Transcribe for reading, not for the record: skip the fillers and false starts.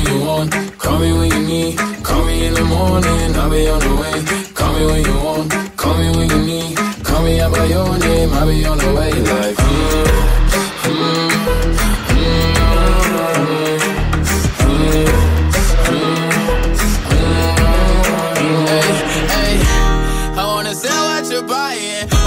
you want, call me when you need. Call me in the morning, I'll be on the way. Call me when you want, call me when you need. Call me out by your name, I'll be on the way. Like, hey, I wanna sell what you're buying.